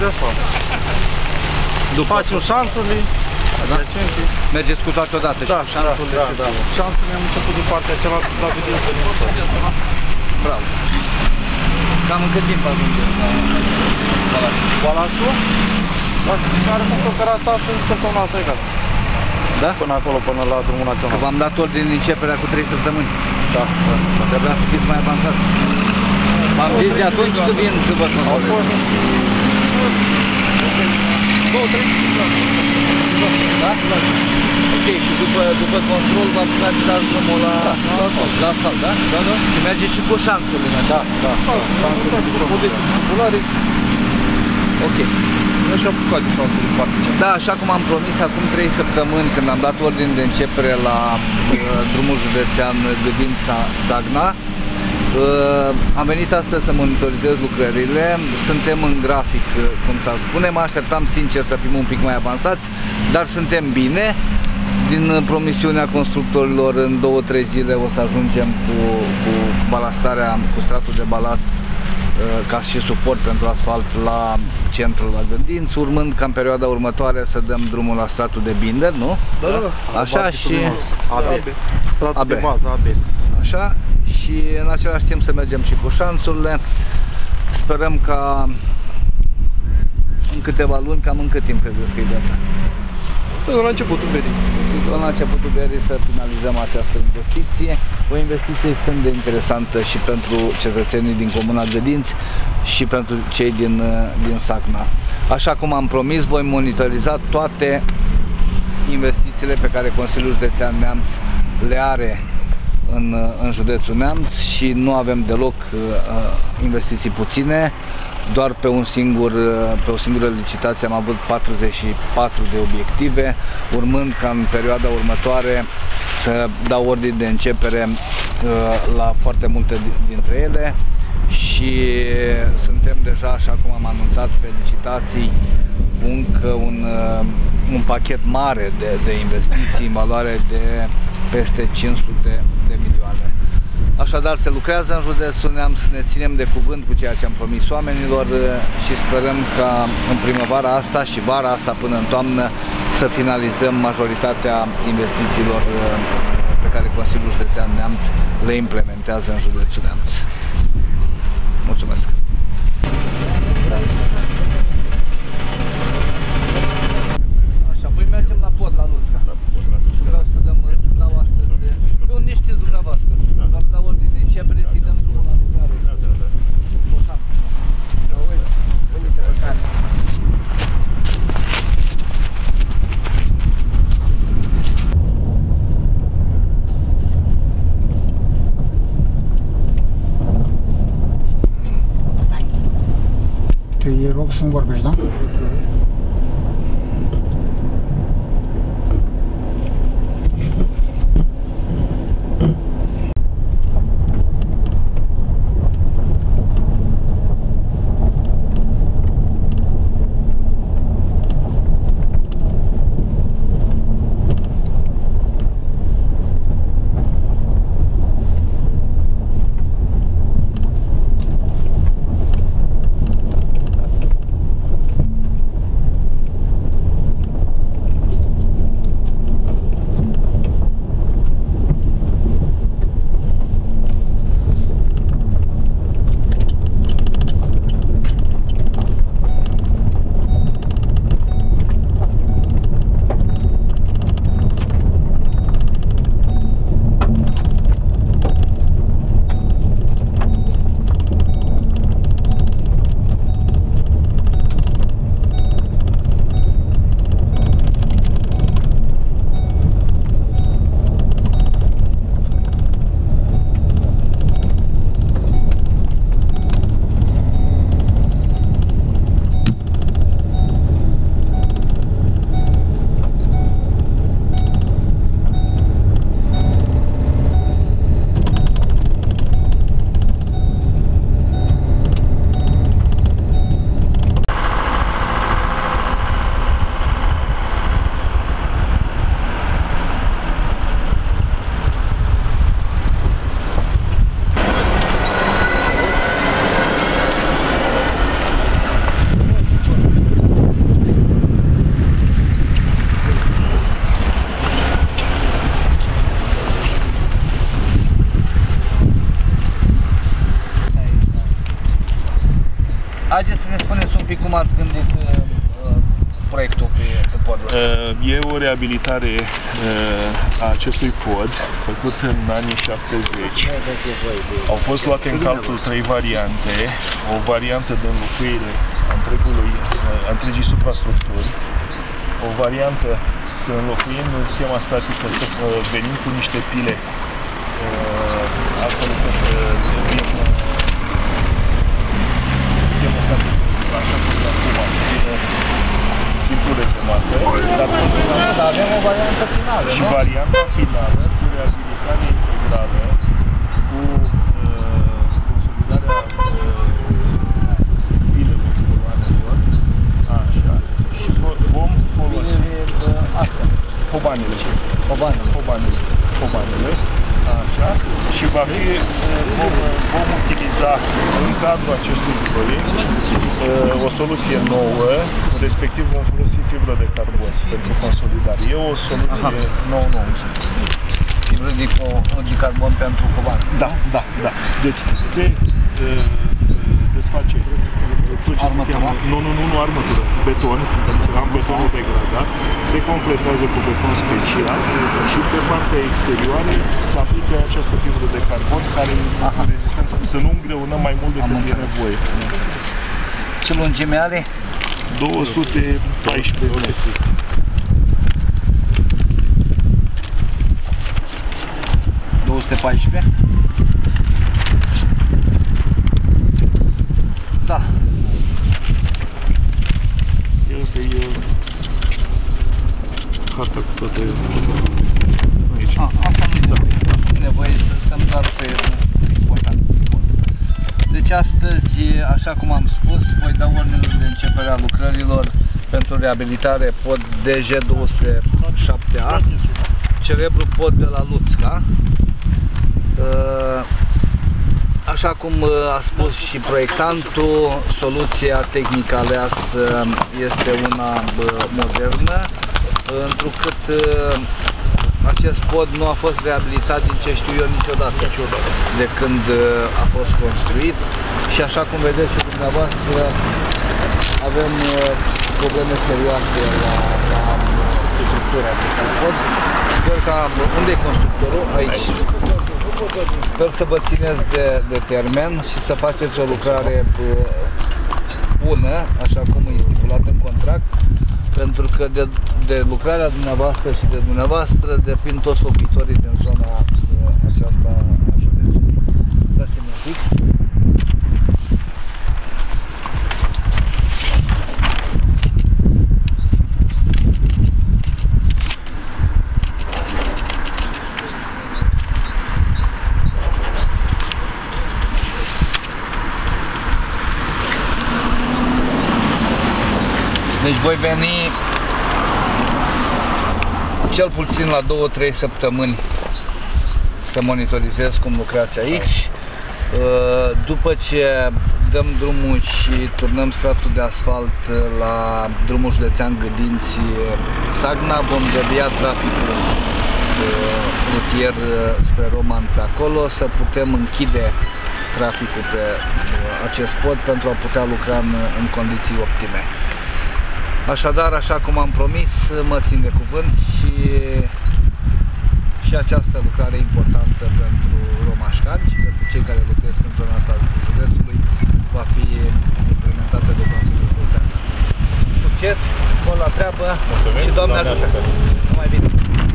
așa. Facem șanțurile, adiacente. Mergeți cu toate odată și cu șanțurile și da. Șanțurile am început din partea cealaltă, dar vedem pe din. Bravo. Cam în cât timp ajungeți la Balatul? Care sunt cărat astăzi, săptămâna asta e gata. Da? Până acolo, până la drumul național. Că v-am dat ordine de începerea cu 3 săptămâni. Da. Trebuia să fiți mai avansați. V-am zis de atunci că vin să vă controlez. 2-3 da? Ok, și după control vă apucați să dați drumul la asfalt, da? Da, da. Și mergeți și cu șanțurile. Da, da. Șanțurile de podeți populare. Ok. Eu și-am apucat de șanțurile în partea cealaltă. Da, așa cum am promis acum 3 săptămâni, când am dat ordine de începere la drumul județean Gândin-Sagna, am venit astăzi să monitorizez lucrările. Suntem în grafic, cum s-ar spune. Mă așteptam sincer să fim un pic mai avansați, dar suntem bine. Din promisiunea constructorilor, în 2-3 zile o să ajungem cu balastarea, cu stratul de balast ca și suport pentru asfalt la centrul la Gândinți, urmând ca în perioada următoare să dăm drumul la stratul de binder, nu? Da, da. Așa și stratul de bază AB. Așa, și în același timp să mergem și cu șanțurile. Sperăm ca în câteva luni, cam în cât timp credeți că e data? La începutul verii. La începutul verii să finalizăm această investiție. O investiție extrem de interesantă și pentru cetățenii din Comuna Gândinți și pentru cei din Sagna. Așa cum am promis, voi monitoriza toate investițiile pe care Consiliul Județean Neamț le are în județul Neamț și nu avem deloc investiții puține. Doar pe o singură licitație am avut 44 de obiective, urmând ca în perioada următoare să dau ordine de începere la foarte multe dintre ele și suntem deja, așa cum am anunțat, pe licitații cu încă un pachet mare de investiții în valoare de peste 500 de milioane. Așadar, se lucrează în județul Neamț, ne ținem de cuvânt cu ceea ce am promis oamenilor și sperăm ca în primăvara asta și vara asta până în toamnă să finalizăm majoritatea investițiilor pe care Consiliul Județean Neamț le implementează în județul Neamț. Mulțumesc! Așa, apoi mergem la pod, la Lutca. Vreau să dau astăzi, pe unde știți dumneavoastră? Vreau să dau ordine de începere, să-i dăm drumul la lucrare. Important. Te rog să-mi vorbești, da? proiectul pe podul ăsta? E o reabilitare a acestui pod, făcut în anii 70. Au fost luate în calcul 3 variante. O variantă de înlocuire a întregii suprastructuri, o variantă să înlocuim în schema statică, să venim cu niște pile astfel încât schema statică, așa cum e acum, să vină simplu rezemată, Dar avem o variantă finală, și nu? varianta finală cu reabilitare integrală, cu consolidarea pilelor, coloanelor, așa, și vom folosi pobanele, așa, și va fi, vom utiliza în cadrul acestui proiect o soluție nouă, respectiv vom folosi fibră de carbon pentru consolidare. E o soluție nouă. Fibră de carbon pentru covan. Da. Deci se desface tot ce se cheamă, nu armătură, beton, pentru că am betonul degradat, se completează cu beton special și pe partea exterioară se aplică această fibră de carbon care are rezistență, să nu îngreunăm mai mult decât e nevoie. Ce lungime are? 214 metri. Da. Asta e harta cu toate aici. Asta nu e nevoie să stăm doar pe important. Deci astăzi, așa cum am spus, voi da ordinul de începere a lucrărilor pentru reabilitare pod DG207A, celebru pod de la Lutca. Așa cum a spus și proiectantul, soluția tehnică aleasă este una modernă, întrucât acest pod nu a fost reabilitat, din ce știu eu, niciodată de când a fost construit și așa cum vedeți și dumneavoastră avem probleme serioase la structura acestui pod. Sper că, unde e constructorul? Aici. Sper să vă țineți de termen și să faceți o lucrare bună, așa cum e stipulat în contract, pentru că de lucrarea dumneavoastră și de dumneavoastră depind toți locuitorii din zona aceasta a județului. Dați-mi un fix. Deci voi veni cel puțin la 2-3 săptămâni să monitorizez cum lucrați aici. După ce dăm drumul și turnăm stratul de asfalt la drumul județean Gădinți-Sagna, vom devia traficul rutier spre Roman pe acolo, să putem închide traficul pe acest pod pentru a putea lucra în condiții optime. Așadar, așa cum am promis, mă țin de cuvânt și această lucrare importantă pentru romașcani și pentru cei care locuiesc în zona asta a județului va fi implementată de Consiliul Județean. Succes, spor la treabă și Doamne ajută! Numai bine!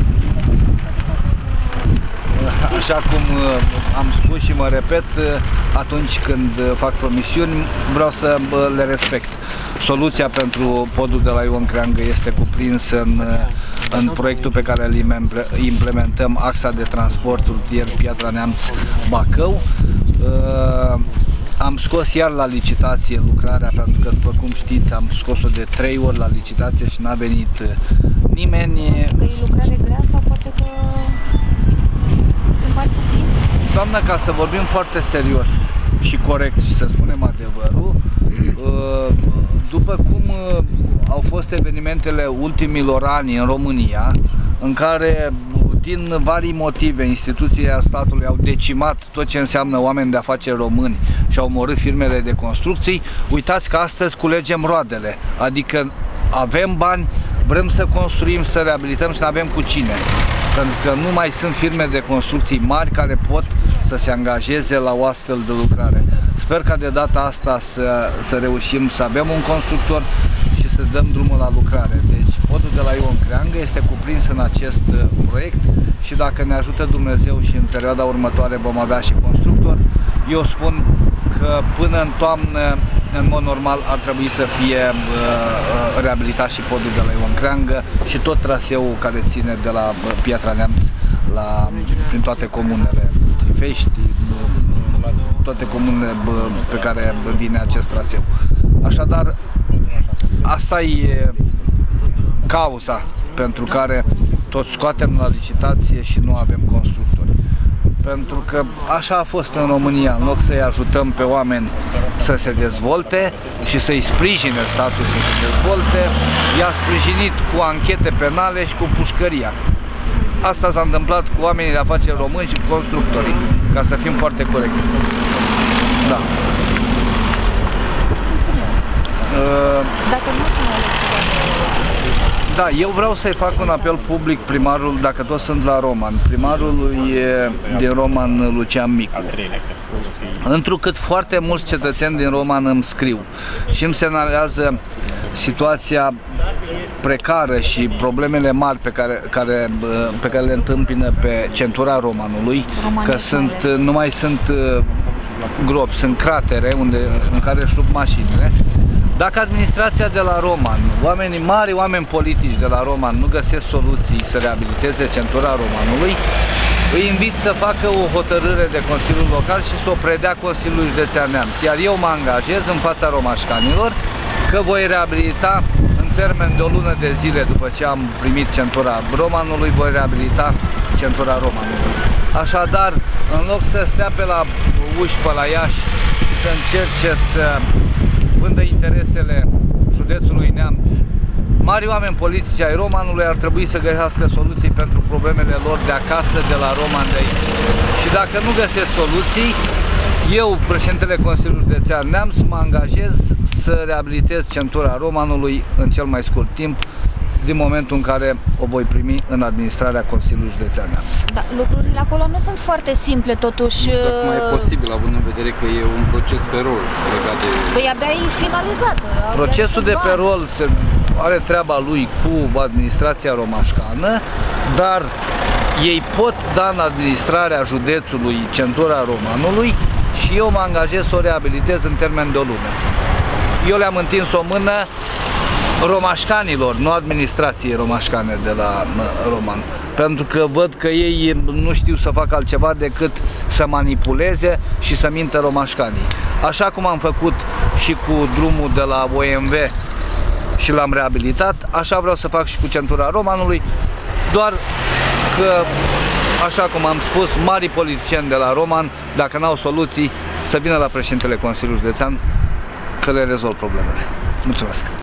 Așa cum am spus și mă repet, atunci când fac promisiuni, vreau să le respect. Soluția pentru podul de la Ion Creangă este cuprinsă în proiectul pe care îl implementăm, axa de transport rutier Piatra Neamț-Bacău. Am scos iar la licitație lucrarea, pentru că, după cum știți, am scos-o de 3 ori la licitație și n-a venit nimeni. Că e lucrare grea sau poate că sunt mai puțini? Doamnă, ca să vorbim foarte serios și corect și să spunem adevărul, după cum au fost evenimentele ultimilor ani în România, în care din vari motive instituțiile statului au decimat tot ce înseamnă oameni de afaceri români și au omorât firmele de construcții, uitați că astăzi culegem roadele, adică avem bani, vrem să construim, să reabilităm și nu avem cu cine. Pentru că nu mai sunt firme de construcții mari care pot să se angajeze la o astfel de lucrare. Sper ca de data asta să reușim să avem un constructor și să dăm drumul la lucrare. Deci podul de la Ion Creangă este cuprins în acest proiect și dacă ne ajută Dumnezeu și în perioada următoare vom avea și constructor, eu spun că până în toamnă, în mod normal, ar trebui să fie reabilitat și podul de la Ion Creangă și tot traseul care ține de la Piatra Neamț prin toate comunele, Trifești, toate comunele pe care vine acest traseu. Așadar, asta e cauza pentru care tot scoatem la licitație și nu avem constructori. Pentru că așa a fost în România, în loc să-i ajutăm pe oameni să se dezvolte și să-i sprijine statul să se dezvolte, i-a sprijinit cu anchete penale și cu pușcăria. Asta s-a întâmplat cu oamenii de afaceri români și cu constructorii, ca să fim foarte corecți. Da. Dacă nu o să mai ales ceva. Da, eu vreau să-i fac un apel public primarul, dacă toți sunt la Roman, primarului din Roman, Lucian Micu. Întrucât foarte mulți cetățeni din Roman îmi scriu și îmi semnalează situația precară și problemele mari pe care le întâmpină pe centura Romanului, că nu mai sunt gropi, sunt cratere în care își rup mașinile. Dacă administrația de la Roman, oamenii mari, oameni politici de la Roman nu găsesc soluții să reabiliteze centura Romanului, îi invit să facă o hotărâre de Consiliul Local și să o predea Consiliului Județean Neamț. Iar eu mă angajez în fața romașcanilor că voi reabilita în termen de o lună de zile după ce am primit centura Romanului, voi reabilita centura Romanului. Așadar, în loc să stea pe la uși pe la Iași și să încerce să vândă interesele județului Neamț, mari oameni politici ai Romanului ar trebui să găsească soluții pentru problemele lor de acasă, de la Roman, de aici. Și dacă nu găsesc soluții, eu, președintele Consiliului Județean Neamț, mă angajez să reabilitez centura Romanului în cel mai scurt timp, din momentul în care o voi primi în administrarea Consiliului Județean Neamț. Da, lucrurile acolo nu sunt foarte simple, totuși. Nu știu cum e posibil, având în vedere că e un proces pe rol legat de... Păi abia e finalizat. Procesul de pe rol are treaba lui cu administrația romașcană, dar ei pot da în administrarea județului centura Romanului și eu mă angajez să o reabilitez în termen de o lună. Eu le-am întins o mână romașcanilor, nu administrației romașcane de la Roman. Pentru că văd că ei nu știu să facă altceva decât să manipuleze și să mintă romașcanii. Așa cum am făcut și cu drumul de la OMV și l-am reabilitat, așa vreau să fac și cu centura Romanului, doar că, așa cum am spus, marii politicieni de la Roman, dacă n-au soluții, să vină la președintele Consiliului Județean că le rezolv problemele. Mulțumesc!